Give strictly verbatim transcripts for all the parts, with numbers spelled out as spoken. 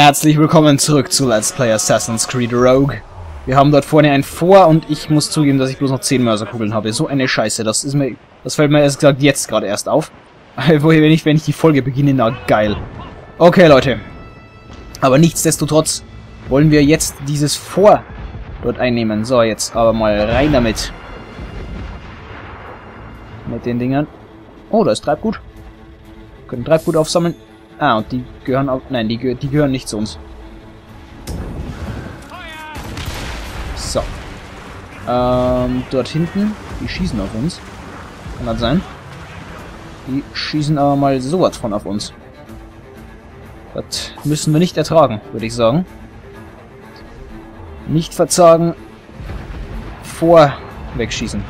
Herzlich willkommen zurück zu Let's Play Assassin's Creed Rogue. Wir haben dort vorne ein Fort und ich muss zugeben, dass ich bloß noch zehn Mörserkugeln habe. So eine Scheiße, das ist mir, das fällt mir erst gesagt jetzt gerade erst auf. Woher, wenn ich, wenn ich die Folge beginne, na geil. Okay, Leute. Aber nichtsdestotrotz wollen wir jetzt dieses Fort dort einnehmen. So, jetzt aber mal rein damit. Mit den Dingern. Oh, da ist Treibgut. Wir können Treibgut aufsammeln. Ah, und die gehören auch... Nein, die, die gehören nicht zu uns. So. Ähm, dort hinten. Die schießen auf uns. Kann das sein? Die schießen aber mal sowas von auf uns. Das müssen wir nicht ertragen, würde ich sagen. Nicht verzagen. Vor wegschießen.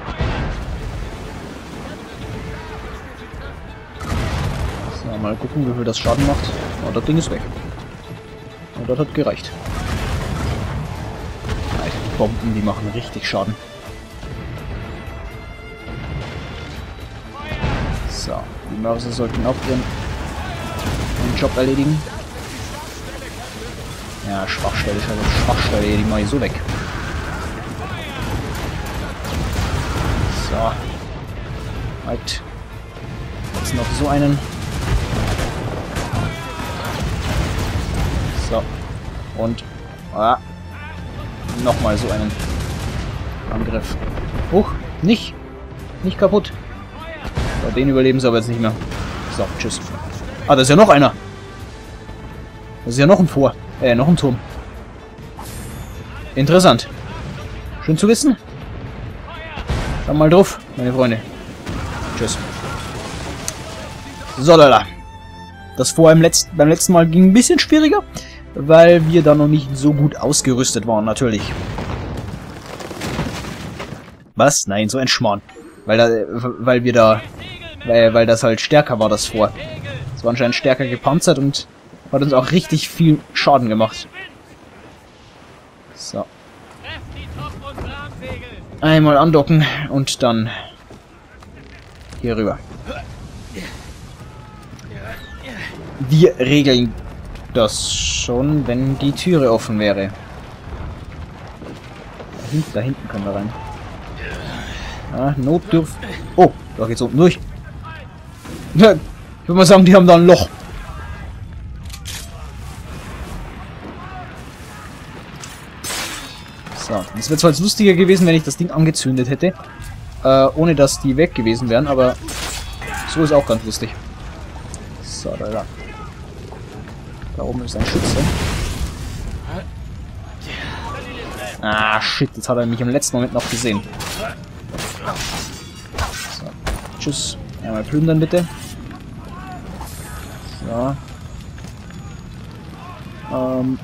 So, mal gucken, wie viel das Schaden macht. Oh, das Ding ist weg. Und das hat gereicht. Alter, die Bomben, die machen richtig Schaden. So, die Mörser sollten auch ihren, ihren Job erledigen. Ja, Schwachstelle, Schwachstelle, die mache ich so weg. So. Halt. Jetzt noch so einen. So. Und. Ah. Nochmal so einen Angriff. Huch, nicht. Nicht kaputt. So, den überleben sie aber jetzt nicht mehr. So, tschüss. Ah, da ist ja noch einer. Das ist ja noch ein Vor. Äh, noch ein Turm. Interessant. Schön zu wissen. Dann mal drauf, meine Freunde. Tschüss. So, lala. Das vor im Letz beim letzten Mal ging ein bisschen schwieriger, weil wir da noch nicht so gut ausgerüstet waren, natürlich. Was? Nein, so ein Schmarrn. Weil da, weil wir da, weil, weil das halt stärker war, das vor. Es war anscheinend stärker gepanzert und hat uns auch richtig viel Schaden gemacht. So. Einmal andocken und dann hier rüber. Wir regeln das schon, wenn die Türe offen wäre. Da hinten, da hinten können wir rein. Ja, Notdürf. Oh, da geht's unten durch. Ja, ich würde mal sagen, die haben da ein Loch. So, das wäre zwar jetzt lustiger gewesen, wenn ich das Ding angezündet hätte, äh, ohne dass die weg gewesen wären, aber so ist auch ganz lustig. So, da, da. Da oben ist ein Schütze. Ah, shit, jetzt hat er mich im letzten Moment noch gesehen. So, tschüss. Einmal plündern, bitte. So. Ähm.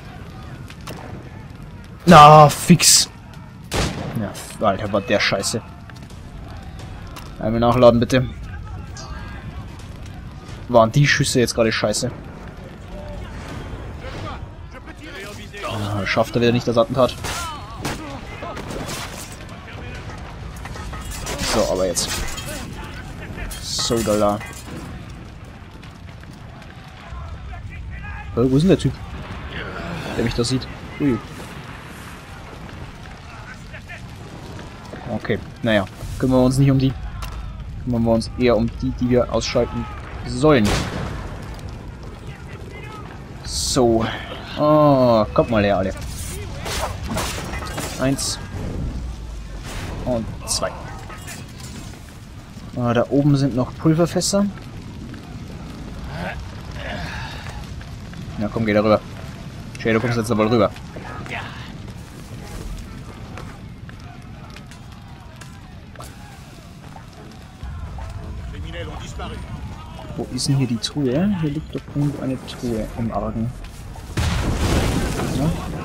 Na, fix. Ja, Alter, war der Scheiße. Einmal nachladen, bitte. Waren die Schüsse jetzt gerade scheiße? Ah, schafft er wieder nicht das Attentat. So, aber jetzt. So, da la. Wo ist denn der Typ? Der mich da sieht. Ui. Okay, naja. Kümmern wir uns nicht um die. Kümmern wir uns eher um die, die wir ausschalten sollen. So. Oh, kommt mal her, alle. Eins. Und zwei. Ah, da oben sind noch Pulverfässer. Na komm, geh da rüber. Shay, du kommst jetzt aber rüber. Wo ist denn hier die Truhe? Hier liegt doch irgendwo eine Truhe im Argen. Ja.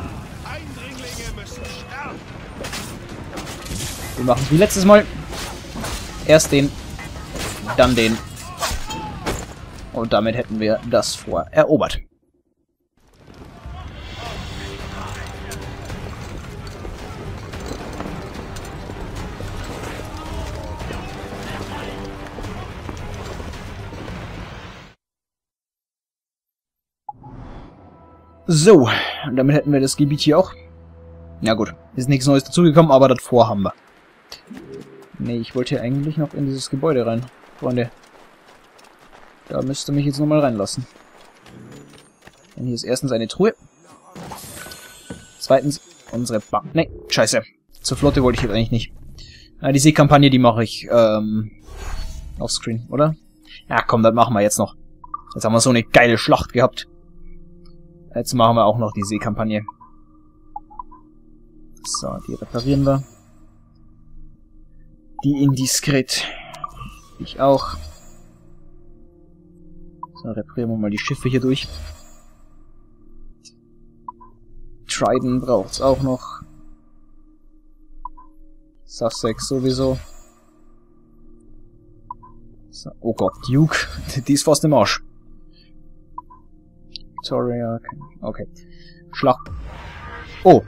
Wir machen es wie letztes Mal. Erst den, dann den. Und damit hätten wir das Fort erobert. So, und damit hätten wir das Gebiet hier auch. Ja gut, ist nichts Neues dazugekommen, aber das vorhaben wir. Nee, ich wollte hier eigentlich noch in dieses Gebäude rein, Freunde. Da müsst ihr mich jetzt nochmal reinlassen. Und hier ist erstens eine Truhe. Zweitens unsere Bank. Ne, scheiße. Zur Flotte wollte ich jetzt eigentlich nicht. Ja, die Seekampagne, die mache ich ähm, offscreen, oder? Ja, komm, das machen wir jetzt noch. Jetzt haben wir so eine geile Schlacht gehabt. Jetzt machen wir auch noch die Seekampagne. So, die reparieren wir. Die indiskret. Ich auch. So, reparieren wir mal die Schiffe hier durch. Trident braucht's auch noch. Sussex sowieso. So, oh Gott, Duke. Die ist fast im Arsch. Victoria, okay. okay. Schlag. Oh.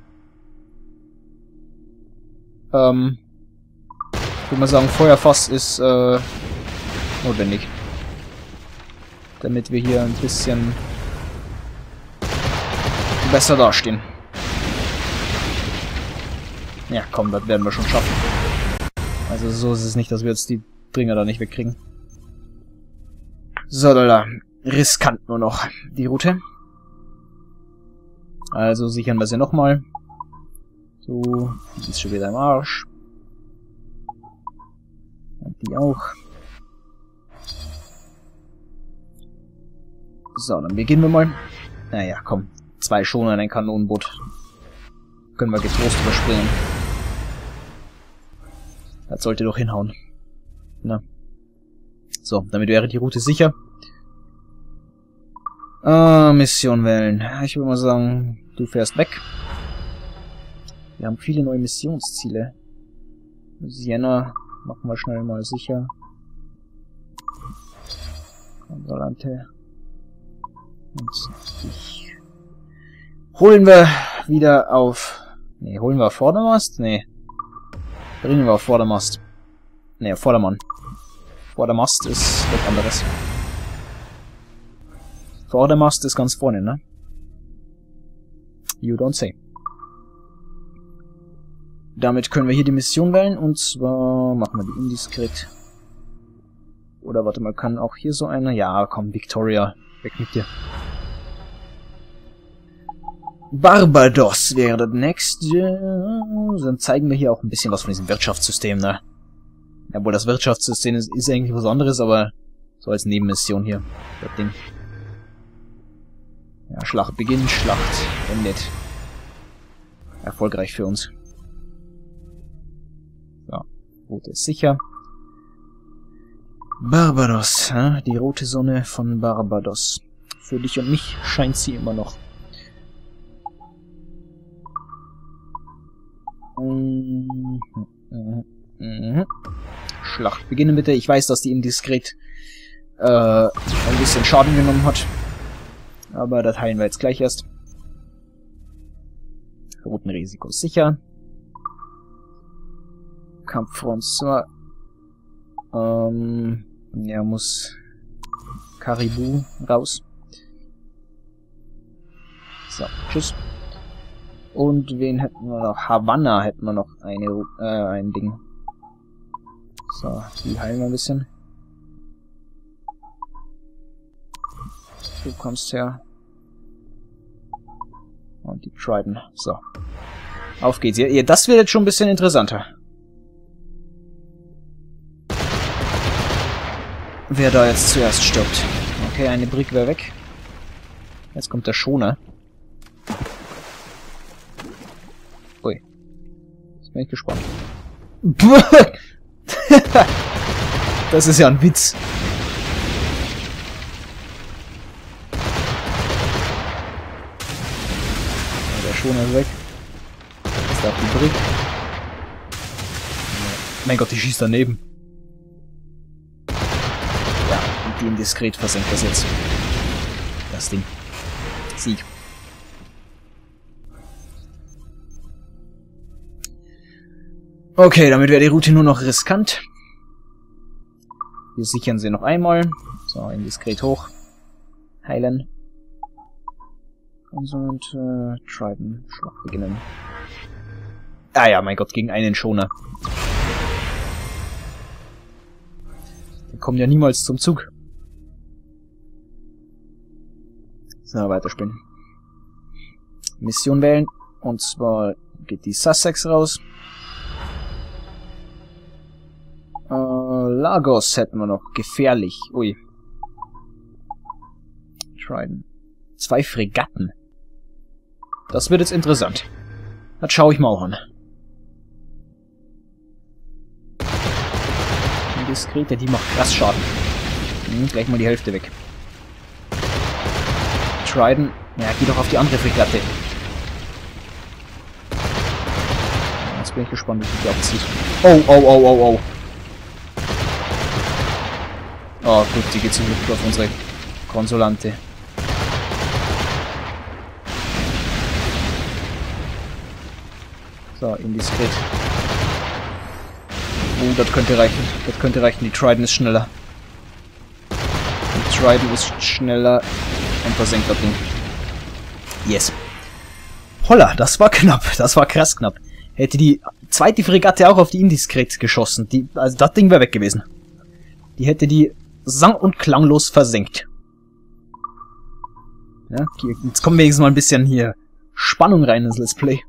Ähm. Ich würde mal sagen, Feuerfass ist äh, notwendig. Damit wir hier ein bisschen besser dastehen. Ja, komm, das werden wir schon schaffen. Also so ist es nicht, dass wir jetzt die Bringer da nicht wegkriegen. So, da, riskant nur noch die Route. Also sichern wir sie nochmal. So, die ist schon wieder im Arsch. Und die auch. So, dann beginnen wir mal. Naja, komm. Zwei Schoner in ein Kanonenboot. Können wir getrost überspringen. Das sollte doch hinhauen. Na. So, damit wäre die Route sicher. Ah, Mission wählen. Ich würde mal sagen, du fährst weg. Wir haben viele neue Missionsziele. Siena machen wir schnell mal sicher. Konsolante. Und dich holen wir wieder auf... Ne, holen wir auf Vordermast? Ne. Bringen wir auf Vordermast. Ne, auf Vordermann. Vordermast ist was anderes. Vordermast ist ganz vorne, ne? You don't say. Damit können wir hier die Mission wählen, und zwar machen wir die indiskret. Oder warte mal, kann auch hier so eine... Ja, komm, Victoria, weg mit dir. Barbados wäre das nächste. Dann zeigen wir hier auch ein bisschen was von diesem Wirtschaftssystem, ne? Obwohl das Wirtschaftssystem ist, ist eigentlich was anderes, aber so als Nebenmission hier, das Ding. Ja, Schlacht beginnt, Schlacht endet. Erfolgreich für uns. So, Route ist sicher. Barbados, ja? Die rote Sonne von Barbados. Für dich und mich scheint sie immer noch. Mhm. Mhm. Schlacht beginnen bitte. Ich weiß, dass die indiskret äh, ein bisschen Schaden genommen hat. Aber das heilen wir jetzt gleich erst. Routenrisiko sicher. Kampffront zwar. Ähm, ja, muss Caribou raus. So, tschüss. Und wen hätten wir noch? Havanna hätten wir noch eine, äh, ein Ding. So, die heilen wir ein bisschen. Du kommst her. Und die Trident. So. Auf geht's. Ja, das wird jetzt schon ein bisschen interessanter. Wer da jetzt zuerst stirbt. Okay, eine Brick wäre weg. Jetzt kommt der Schoner. Ui. Jetzt bin ich gespannt. Das ist ja ein Witz. Der Schoner ist weg. Jetzt darf die Brick. Mein Gott, die schießt daneben. Ja, und die indiskret versenkt das jetzt. Das Ding. Sieg. Okay, damit wäre die Route nur noch riskant. Wir sichern sie noch einmal. So, indiskret hoch. Heilen. Und äh, Trident schwach beginnen. Ah ja, mein Gott, gegen einen Schoner. Die kommen ja niemals zum Zug. So, weiterspielen. Mission wählen. Und zwar geht die Sussex raus. Äh, Lagos hätten wir noch. Gefährlich. Ui. Trident. Zwei Fregatten. Das wird jetzt interessant. Das schaue ich mal auch an. Die Diskrete, die macht krass Schaden. Hm, gleich mal die Hälfte weg. Trident. Ja, geh doch auf die andere Fregatte. Jetzt bin ich gespannt, wie die abzieht. Oh, oh, oh, oh, oh. Oh, gut, die geht zum Glück auf unsere Konsulante. So, indiskret. Oh, das könnte reichen. Das könnte reichen. Die Trident ist schneller. Die Trident ist schneller und versenkt das Ding. Yes. Holla, das war knapp. Das war krass knapp. Hätte die zweite Fregatte auch auf die Indiskret geschossen. Die, also das Ding wäre weg gewesen. Die hätte die sang- und klanglos versenkt. Ja, jetzt kommen wir wenigstens mal ein bisschen hier Spannung rein ins Let's Play.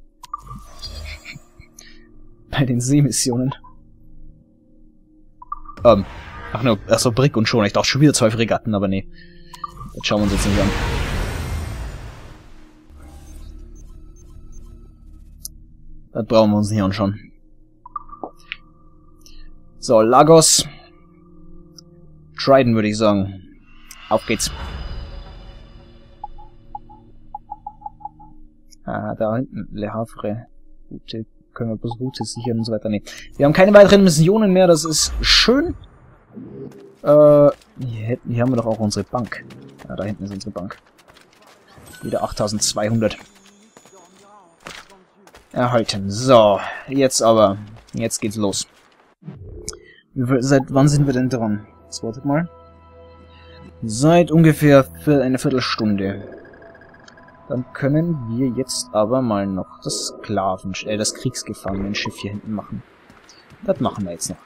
Bei den Seemissionen. Ähm, ach ne, achso, Brick und schon. Ich dachte schon wieder zwei Fregatten, aber nee. Das schauen wir uns jetzt nicht an. Das brauchen wir uns nicht anschauen. So, Lagos. Trident, würde ich sagen. Auf geht's. Ah, da hinten. Le Havre. Gute. Können wir bloß Route sichern und so weiter. Nee. Wir haben keine weiteren Missionen mehr, das ist schön. Äh, hier, hätten, hier haben wir doch auch unsere Bank. Ja, da hinten ist unsere Bank. Wieder achttausendzweihundert. Erhalten. So, jetzt aber. Jetzt geht's los. Wie, seit wann sind wir denn dran? Jetzt wartet mal. Seit ungefähr für eine Viertelstunde. Dann können wir jetzt aber mal noch das Sklaven, äh, das Kriegsgefangenenschiff hier hinten machen. Das machen wir jetzt noch.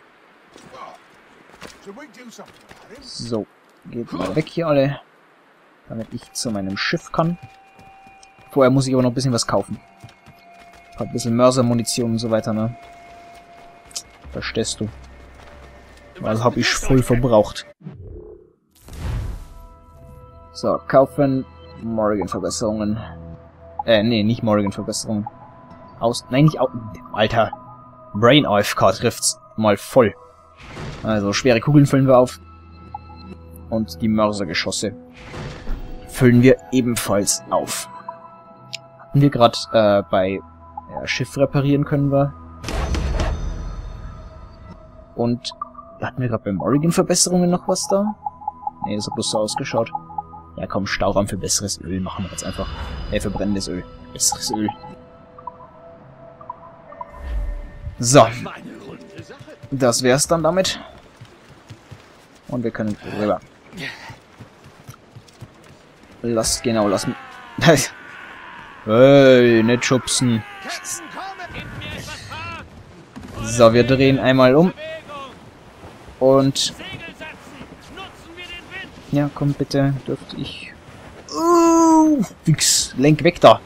So, geht mal weg hier alle, damit ich zu meinem Schiff kann. Vorher muss ich aber noch ein bisschen was kaufen. Ein bisschen Mörsermunition und so weiter, ne? Verstehst du? Also habe ich voll verbraucht. So, kaufen. Morrigan-Verbesserungen. Äh, nee, nicht Morrigan-Verbesserungen. Aus... Nein, nicht aus... Alter. Brain A F K trifft's mal voll. Also, schwere Kugeln füllen wir auf. Und die Mörsergeschosse füllen wir ebenfalls auf. Hatten wir gerade äh, bei ja, Schiff reparieren können wir. Und hatten wir gerade bei Morrigan-Verbesserungen noch was da? Nee, das hat bloß so ausgeschaut. Ja komm, Stauraum für besseres Öl machen wir jetzt einfach. Äh, für brennendes Öl. Besseres Öl. So. Das wär's dann damit. Und wir können rüber. Lass, genau, lassen. Hey, nicht schubsen. So, wir drehen einmal um. Und... Ja, komm bitte, dürfte ich... Uh, fix, lenk weg da.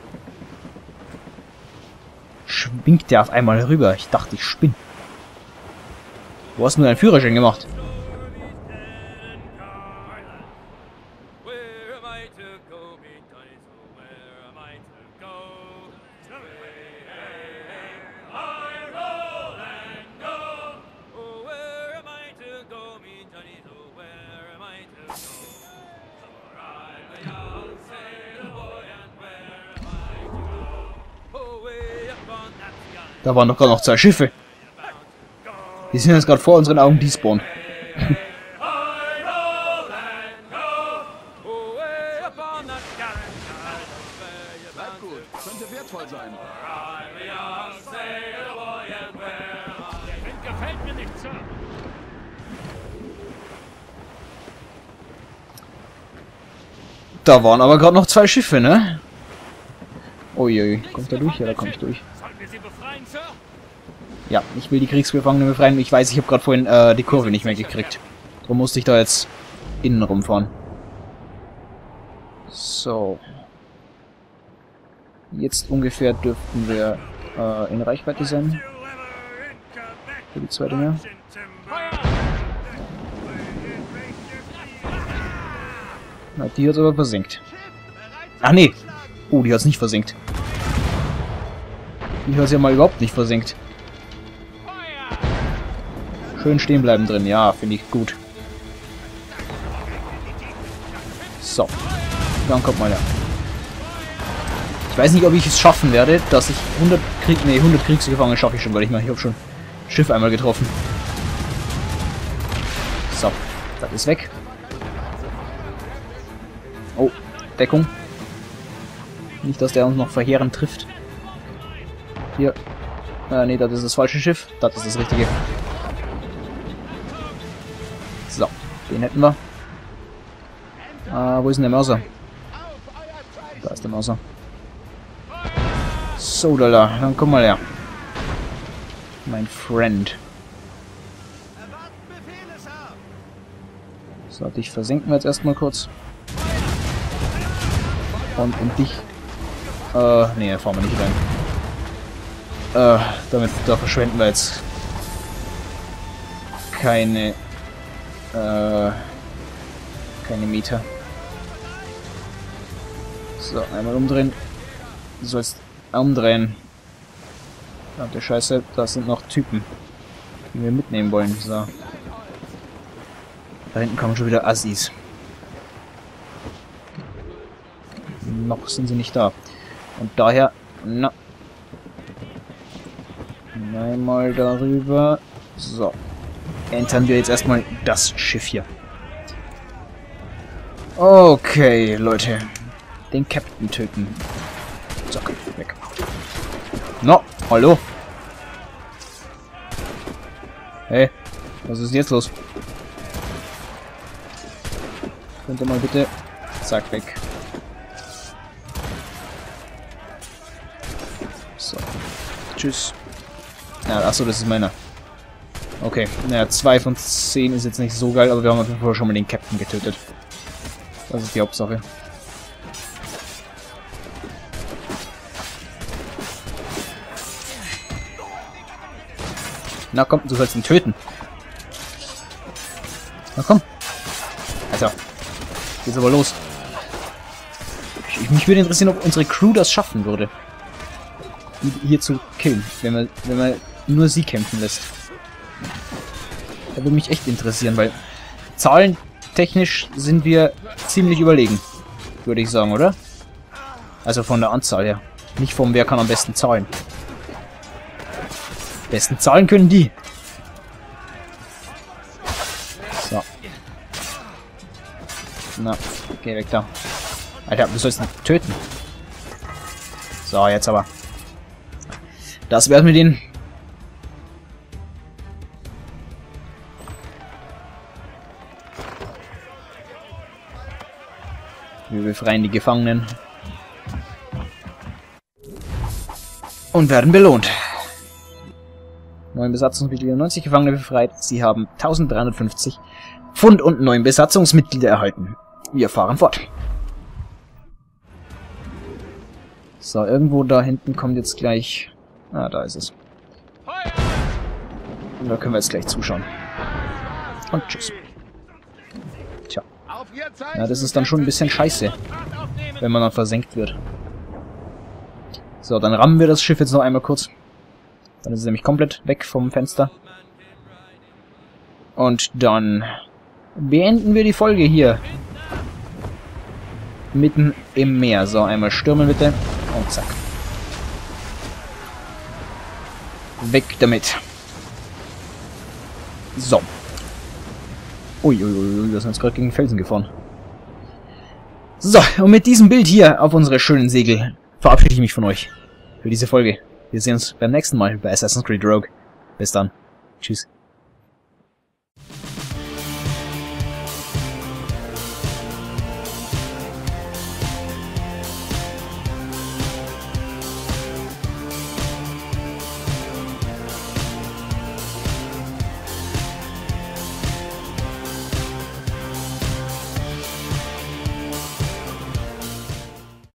Schwingt der auf einmal rüber. Ich dachte, ich spinn. Wo hast du deinen Führerschein gemacht? Da waren doch gerade noch zwei Schiffe. Die sind jetzt gerade vor unseren Augen despawn. Könnte wertvoll sein. Gefällt mir nicht, Sir. Da waren aber gerade noch zwei Schiffe, ne? Uiui, kommt er durch? Ja, da komme ich durch. Ja, ich will die Kriegsgefangenen befreien. Ich weiß, ich habe gerade vorhin äh, die Kurve nicht mehr gekriegt. Darum musste ich da jetzt innen rumfahren. So. Jetzt ungefähr dürften wir äh, in Reichweite sein. Für die zweite mehr. Na, die hat aber versenkt. Ach nee. Oh, die hat es nicht versenkt. Die hat es ja mal überhaupt nicht versenkt. Schön stehen bleiben drin. Ja, finde ich gut. So. Dann kommt mal her. Ich weiß nicht, ob ich es schaffen werde, dass ich hundert Krieg... Nee, hundert Kriegsgefangene schaffe ich schon, weil ich mal... Ich habe schon Schiff einmal getroffen. So. Das ist weg. Oh. Deckung. Nicht, dass der uns noch verheerend trifft. Hier. Äh, nee, das ist das falsche Schiff. Das ist das richtige. So. Den hätten wir. Äh, wo ist denn der Mörser? Da ist der Mörser. So, da, dann komm mal her. Mein Friend. So, dich versenken wir jetzt erstmal kurz. Und in dich... Äh, nee, fahren wir nicht rein. Äh, damit, da verschwenden wir jetzt keine... Äh... keine Meter. So, einmal umdrehen. Du sollst umdrehen. Verdammte Scheiße, das sind noch Typen, die wir mitnehmen wollen. So. Da hinten kommen schon wieder Assis. Noch sind sie nicht da. Und daher, na. Einmal darüber. So. Entern wir jetzt erstmal das Schiff hier. Okay, Leute. Den Captain töten. Zack, weg. No, hallo. Hey, was ist jetzt los? Könnt ihr mal bitte... Zack, weg. So. Tschüss. Ja, achso, das ist meiner. Okay, naja, zwei von zehn ist jetzt nicht so geil, aber wir haben auf jeden Fall schon mal den Captain getötet. Das ist die Hauptsache. Na komm, du sollst ihn töten. Na komm. Alter. Geht's aber los. Ich, mich würde interessieren, ob unsere Crew das schaffen würde. Die hier zu killen. Wenn man, wenn man nur sie kämpfen lässt. Da würde mich echt interessieren, weil zahlentechnisch sind wir ziemlich überlegen. Würde ich sagen, oder? Also von der Anzahl her. Nicht vom wer kann am besten zahlen. Besten zahlen können die. So. Na, geh weg da. Alter, du sollst ihn töten. So, jetzt aber. Das wär's mit denen. Wir befreien die Gefangenen. Und werden belohnt. Neun Besatzungsmitglieder, neunzig Gefangene befreit. Sie haben dreizehnhundertfünfzig Pfund und neun Besatzungsmitglieder erhalten. Wir fahren fort. So, irgendwo da hinten kommt jetzt gleich... Ah, da ist es. Und da können wir jetzt gleich zuschauen. Und tschüss. Tja. Ja, das ist dann schon ein bisschen scheiße, wenn man dann versenkt wird. So, dann rammen wir das Schiff jetzt noch einmal kurz. Dann ist es nämlich komplett weg vom Fenster. Und dann beenden wir die Folge hier. Mitten im Meer. So, einmal stürmen bitte. Und zack. Weg damit. So. Uiuiui, wir sind jetzt gerade gegen den Felsen gefahren. So, und mit diesem Bild hier auf unsere schönen Segel verabschiede ich mich von euch für diese Folge. Wir sehen uns beim nächsten Mal bei Assassin's Creed Rogue. Bis dann. Tschüss.